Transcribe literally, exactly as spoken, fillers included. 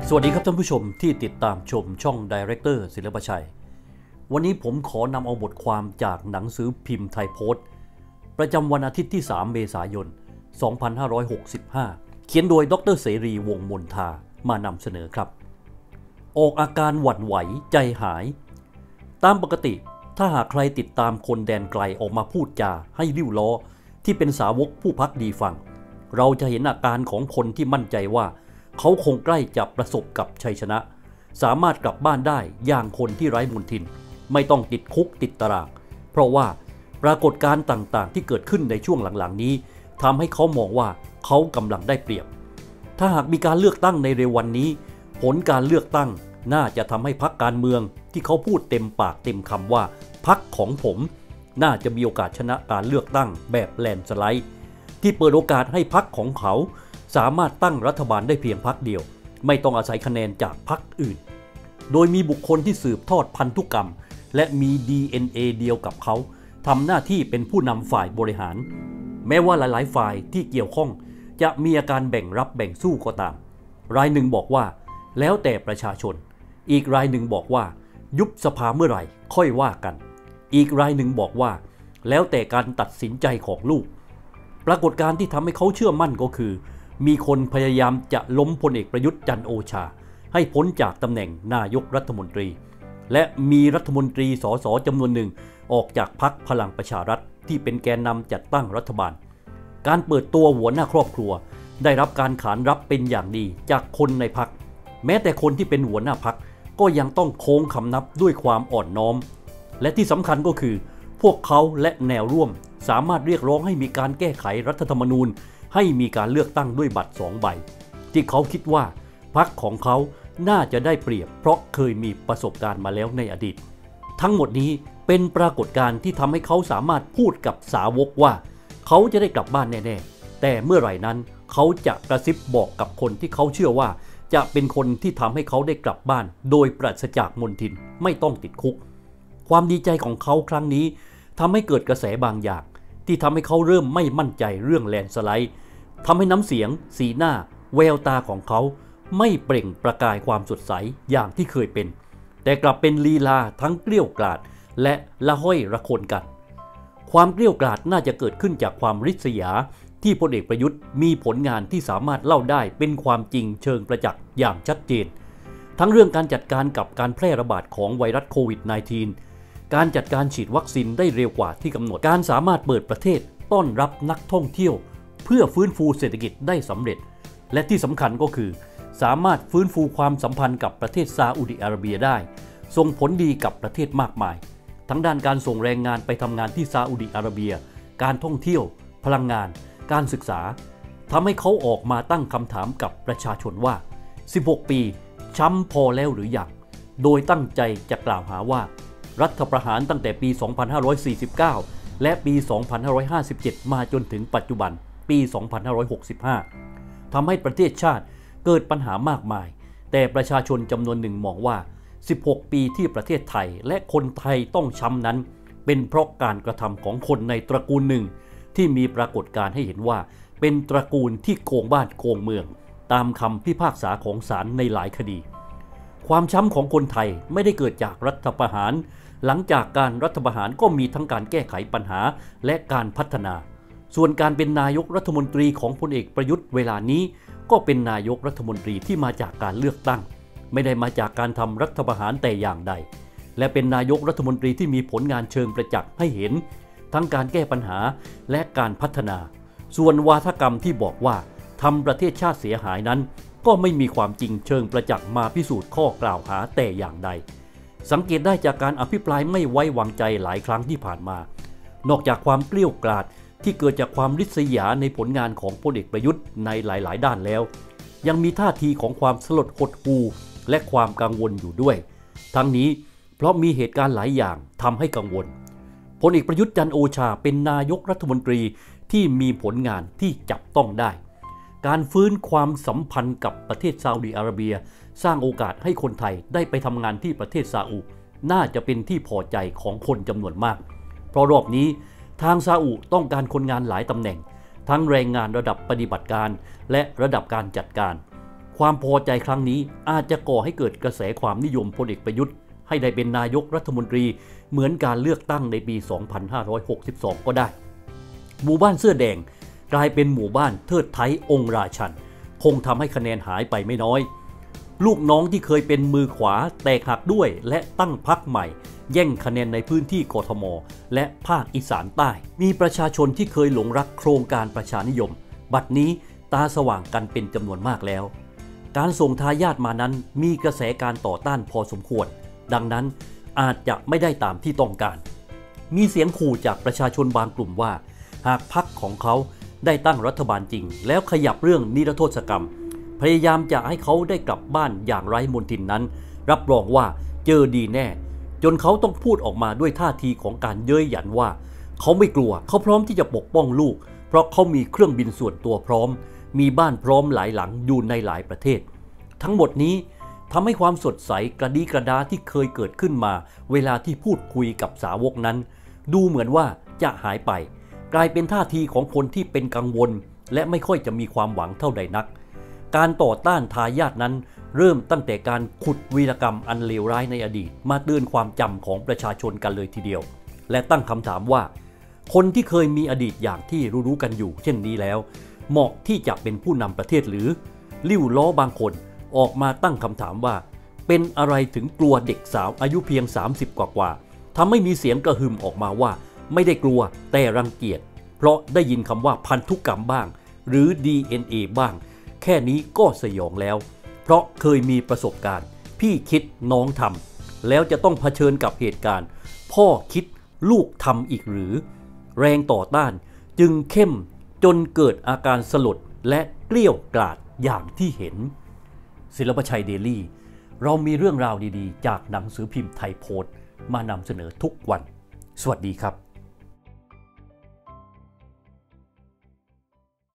สวัสดีครับท่านผู้ชมที่ติดตามชมช่องดีเรคเตอร์ศิลปชัยวันนี้ผมขอนำเอาบทความจากหนังสือพิมพ์ไทยโพสต์ประจำวันอาทิตย์ที่สามเมษายนสองพันห้าร้อยหกสิบห้าเขียนโดยดร.เสรีวงศ์มนทามานำเสนอครับออกอาการหวั่นไหวใจหายตามปกติถ้าหากใครติดตามคนแดนไกลออกมาพูดจาให้ริ้วล้อที่เป็นสาวกผู้พักดีฟังเราจะเห็นอาการของคนที่มั่นใจว่าเขาคงใกล้จะประสบกับชัยชนะสามารถกลับบ้านได้อย่างคนที่ไร้มนทินไม่ต้องติดคุกติดตารางเพราะว่าปรากฏการณ์ต่างๆที่เกิดขึ้นในช่วงหลังๆนี้ทำให้เขามองว่าเขากำลังได้เปรียบถ้าหากมีการเลือกตั้งในเร็ววันนี้ผลการเลือกตั้งน่าจะทำให้พรรคการเมืองที่เขาพูดเต็มปากเต็มคำว่าพรรคของผมน่าจะมีโอกาสชนะการเลือกตั้งแบบแลนด์สไลด์ที่เปิดโอกาสให้พรรคของเขาสามารถตั้งรัฐบาลได้เพียงพรรคเดียวไม่ต้องอาศัยคะแนนจากพรรคอื่นโดยมีบุคคลที่สืบทอดพันธุกรรมและมี ดี เอ็น เอ เดียวกับเขาทำหน้าที่เป็นผู้นำฝ่ายบริหารแม้ว่าหลายๆฝ่ายที่เกี่ยวข้องจะมีอาการแบ่งรับแบ่งสู้ก็ตามรายหนึ่งบอกว่าแล้วแต่ประชาชนอีกรายหนึ่งบอกว่ายุบสภาเมื่อไหร่ค่อยว่ากันอีกรายหนึ่งบอกว่าแล้วแต่การตัดสินใจของลูกปรากฏการณ์ที่ทำให้เขาเชื่อมั่นก็คือมีคนพยายามจะล้มพลเอกประยุทธ์จันทร์โอชาให้พ้นจากตำแหน่งนายกรัฐมนตรีและมีรัฐมนตรีสสจำนวนหนึ่งออกจากพรรคพลังประชารัฐที่เป็นแกนนำจัดตั้งรัฐบาลการเปิดตัวหัวหน้าครอบครัวได้รับการขานรับเป็นอย่างดีจากคนในพรรคแม้แต่คนที่เป็นหัวหน้าพรรคก็ยังต้องโค้งคำนับด้วยความอ่อนน้อมและที่สำคัญก็คือพวกเขาและแนวร่วมสามารถเรียกร้องให้มีการแก้ไขรัฐธรรมนูญให้มีการเลือกตั้งด้วยบัตรสองใบที่เขาคิดว่าพรรคของเขาน่าจะได้เปรียบเพราะเคยมีประสบการณ์มาแล้วในอดีตทั้งหมดนี้เป็นปรากฏการณ์ที่ทำให้เขาสามารถพูดกับสาวกว่าเขาจะได้กลับบ้านแน่ๆแต่เมื่อไหร่นั้นเขาจะกระซิบบอกกับคนที่เขาเชื่อว่าจะเป็นคนที่ทำให้เขาได้กลับบ้านโดยปราศจากมลทินไม่ต้องติดคุกความดีใจของเขาครั้งนี้ทำให้เกิดกระแสบางอย่างที่ทำให้เขาเริ่มไม่มั่นใจเรื่องแลนด์สไลด์ทำให้น้ำเสียงสีหน้าแววตาของเขาไม่เปล่งประกายความสดใสอย่างที่เคยเป็นแต่กลับเป็นลีลาทั้งเกลี้ยวกล่อมและละห้อยระคนกันความเกลี้ยวกล่อมน่าจะเกิดขึ้นจากความริษยาที่พลเอกประยุทธ์มีผลงานที่สามารถเล่าได้เป็นความจริงเชิงประจักษ์อย่างชัดเจนทั้งเรื่องการจัดการกับการแพร่ระบาดของไวรัสโควิด สิบเก้า การจัดการฉีดวัคซีนได้เร็วกว่าที่กำหนดการสามารถเปิดประเทศต้อนรับนักท่องเที่ยวเพื่อฟื้นฟูเศรษฐกิจได้สำเร็จและที่สำคัญก็คือสามารถฟื้นฟูความสัมพันธ์กับประเทศซาอุดิอาระเบียได้ส่งผลดีกับประเทศมากมายทั้งด้านการส่งแรงงานไปทำงานที่ซาอุดิอาระเบียการท่องเที่ยวพลังงานการศึกษาทำให้เขาออกมาตั้งคำถามกับประชาชนว่าสิบหกปีช้ำพอแล้วหรือยังโดยตั้งใจจะกล่าวหาว่ารัฐประหารตั้งแต่ปี สองพันห้าร้อยสี่สิบเก้า และปี สองพันห้าร้อยห้าสิบเจ็ด มาจนถึงปัจจุบันปี สองพันห้าร้อยหกสิบห้า ทำให้ประเทศชาติเกิดปัญหามากมายแต่ประชาชนจำนวนหนึ่งมองว่าสิบหกปีที่ประเทศไทยและคนไทยต้องช้ำนั้นเป็นเพราะการกระทำของคนในตระกูลหนึ่งที่มีปรากฏการณ์ให้เห็นว่าเป็นตระกูลที่โกงบ้านโกงเมืองตามคำพิพากษาของศาลในหลายคดีความช้ำของคนไทยไม่ได้เกิดจากรัฐประหารหลังจากการรัฐประหารก็มีทั้งการแก้ไขปัญหาและการพัฒนาส่วนการเป็นนายกรัฐมนตรีของพลเอกประยุทธ์เวลานี้ก็เป็นนายกรัฐมนตรีที่มาจากการเลือกตั้งไม่ได้มาจากการทำรัฐประหารแต่อย่างใดและเป็นนายกรัฐมนตรีที่มีผลงานเชิงประจักษ์ให้เห็นทั้งการแก้ปัญหาและการพัฒนาส่วนวาทกรรมที่บอกว่าทำประเทศชาติเสียหายนั้นก็ไม่มีความจริงเชิงประจักษ์มาพิสูจน์ข้อกล่าวหาแต่อย่างใดสังเกตได้จากการอภิปรายไม่ไว้วางใจหลายครั้งที่ผ่านมานอกจากความเกลี้ยกล่อมที่เกิดจากความริษยาในผลงานของพลเอกประยุทธ์ในหลายๆด้านแล้วยังมีท่าทีของความสลดหดหู่และความกังวลอยู่ด้วยทั้งนี้เพราะมีเหตุการณ์หลายอย่างทำให้กังวลพลเอกประยุทธ์จันทร์โอชาเป็นนายกรัฐมนตรีที่มีผลงานที่จับต้องได้การฟื้นความสัมพันธ์กับประเทศซาอุดิอาระเบียสร้างโอกาสให้คนไทยได้ไปทำงานที่ประเทศซาอุน่าจะเป็นที่พอใจของคนจำนวนมากเพราะรอบนี้ทางซาอุต้องการคนงานหลายตำแหน่งทั้งแรงงานระดับปฏิบัติการและระดับการจัดการความพอใจครั้งนี้อาจจะก่อให้เกิดกระแสความนิยมพลเอกประยุทธ์ให้ได้เป็นนายกรัฐมนตรีเหมือนการเลือกตั้งในปี สองพันห้าร้อยหกสิบสอง ก็ได้หมู่บ้านเสื้อแดงกลายเป็นหมู่บ้านเทิดไทยองค์ราชันคงทำให้คะแนนหายไปไม่น้อยลูกน้องที่เคยเป็นมือขวาแตกหักด้วยและตั้งพรรคใหม่แย่งคะแนนในพื้นที่กทมและภาคอีสานใต้มีประชาชนที่เคยหลงรักโครงการประชานิยมบัดนี้ตาสว่างกันเป็นจำนวนมากแล้วการส่งทายาทมานั้นมีกระแสการต่อต้านพอสมควรดังนั้นอาจจะไม่ได้ตามที่ต้องการมีเสียงขู่จากประชาชนบางกลุ่มว่าหากพรรคของเขาได้ตั้งรัฐบาลจริงแล้วขยับเรื่องนิรโทษกรรมพยายามจะให้เขาได้กลับบ้านอย่างไร้มลทินนั้นรับรองว่าเจอดีแน่จนเขาต้องพูดออกมาด้วยท่าทีของการเย้ยหยันว่าเขาไม่กลัวเขาพร้อมที่จะปกป้องลูกเพราะเขามีเครื่องบินส่วนตัวพร้อมมีบ้านพร้อมหลายหลังอยู่ในหลายประเทศทั้งหมดนี้ทำให้ความสดใสกระดีกระดาที่เคยเกิดขึ้นมาเวลาที่พูดคุยกับสาวกนั้นดูเหมือนว่าจะหายไปกลายเป็นท่าทีของคนที่เป็นกังวลและไม่ค่อยจะมีความหวังเท่าใดนักการต่อต้านทายาทนั้นเริ่มตั้งแต่การขุดวีรกรรมอันเลวร้ายในอดีตมาเตือนความจำของประชาชนกันเลยทีเดียวและตั้งคำถามว่าคนที่เคยมีอดีตอย่างที่รู้ๆกันอยู่เช่นนี้แล้วเหมาะที่จะเป็นผู้นำประเทศหรือลิ้วล้อบางคนออกมาตั้งคำถามว่าเป็นอะไรถึงกลัวเด็กสาวอายุเพียงสามสิบกว่าๆทำให้มีเสียงกระหึ่มออกมาว่าไม่ได้กลัวแต่รังเกียจเพราะได้ยินคำว่าพันธุกรรมบ้างหรือ ดี เอ็น เอ บ้างแค่นี้ก็สยองแล้วเพราะเคยมีประสบการณ์พี่คิดน้องทำแล้วจะต้องเผชิญกับเหตุการณ์พ่อคิดลูกทำอีกหรือแรงต่อต้านจึงเข้มจนเกิดอาการสลดและเกลี้ยวกล่อมอย่างที่เห็นศิลปชัยเดลี่เรามีเรื่องราวดีๆจากหนังสือพิมพ์ไทยโพสต์มานำเสนอทุกวันสวัสดีครับ